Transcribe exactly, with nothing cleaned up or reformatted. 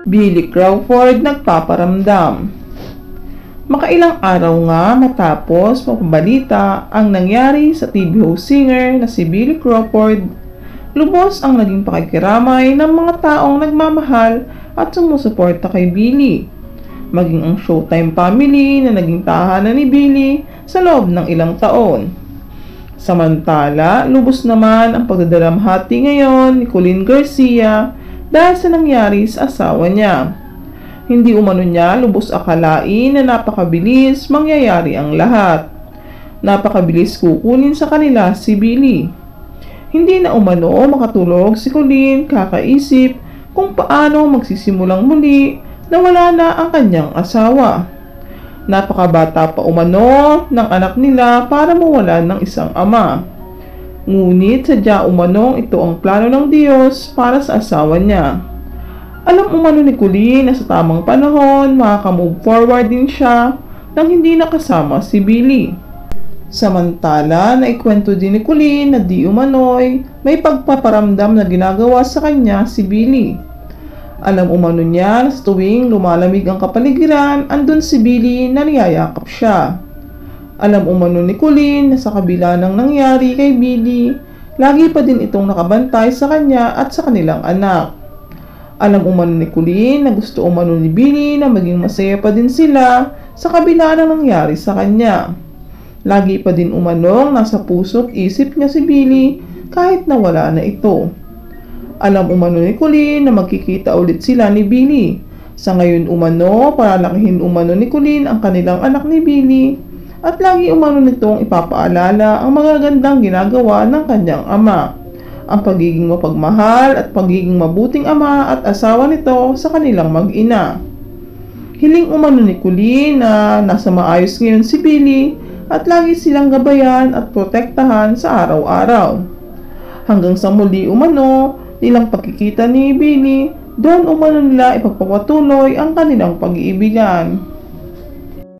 Billy Crawford nagpaparamdam. Makailang araw nga matapos mapabalita ang nangyari sa T V host singer na si Billy Crawford, lubos ang naging pakikiramay ng mga taong nagmamahal at sumusuporta kay Billy, maging ang Showtime family na naging tahanan ni Billy sa loob ng ilang taon. Samantala, lubos naman ang pagdadalamhati ngayon ni Colleen Garcia dahil sa nangyari sa asawa niya. Hindi umano niya lubos akalain na napakabilis mangyayari ang lahat. Napakabilis kukunin sa kanila si Billy. Hindi na umano makatulog si Colleen kakaisip kung paano magsisimulang muli na wala na ang kanyang asawa. Napakabata pa umano ng anak nila para mawala ng isang ama. Ngunit sadya umanong ito ang plano ng Diyos para sa asawa niya. Alam umano ni Colleen na sa tamang panahon makaka-move forward din siya nang hindi nakasama si Billy. Samantala, naikwento din ni Colleen na di umano'y may pagpaparamdam na ginagawa sa kanya si Billy. Alam umano niya na sa tuwing lumalamig ang kapaligiran, andun si Billy na niyayakap siya. Alam umano ni Colleen na sa kabila ng nangyari kay Billy, lagi pa din itong nakabantay sa kanya at sa kanilang anak. Alam umano ni Colleen na gusto umano ni Billy na maging masaya pa din sila sa kabila ng nangyari sa kanya. Lagi pa din umanong nasa puso't isip niya si Billy kahit na wala na ito. Alam umano ni Colleen na magkikita ulit sila ni Billy. Sa ngayon umano, palalakihin umano ni Colleen ang kanilang anak ni Billy at lagi umano nitong ipapaalala ang magagandang ginagawa ng kanyang ama, ang pagiging mapagmahal at pagiging mabuting ama at asawa nito sa kanilang mag-ina. Hiling umano ni Colleen na nasa maayos ngayon si Billy at lagi silang gabayan at protektahan sa araw-araw. Hanggang sa muli umano nilang pagkikita ni Billy, doon umano nila ipagpapatuloy ang kanilang pag-iibigan.